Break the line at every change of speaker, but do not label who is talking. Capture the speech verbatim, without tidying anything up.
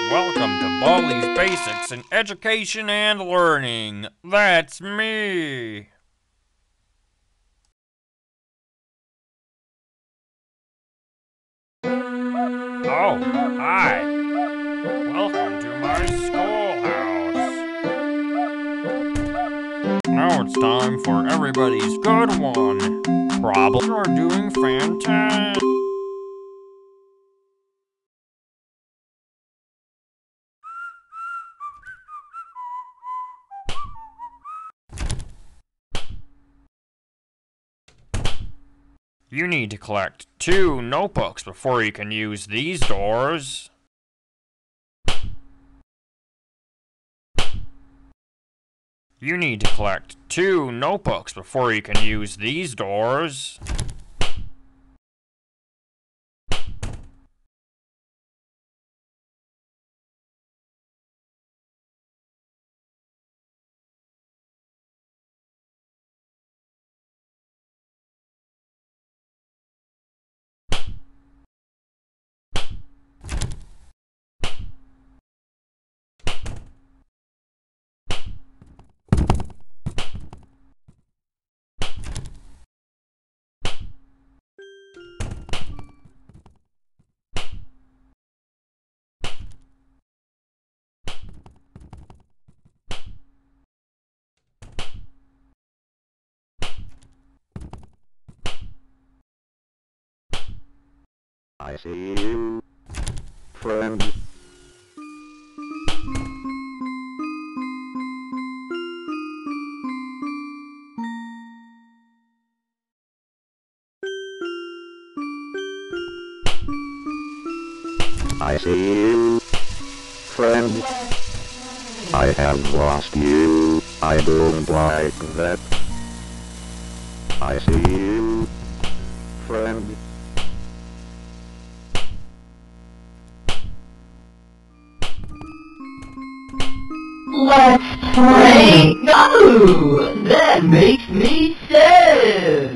Welcome to Baldi's Basics in Education and Learning. That's me. Oh, hi. Welcome to my schoolhouse. Now it's time for everybody's good one. Problems are doing fantastic. You need to collect two notebooks before you can use these doors. You need to collect two notebooks before you can use these doors.
I see you, friend. I see you, friend. I have lost you. I don't like that. I see you, friend.
Let's pray! No! That makes me sad!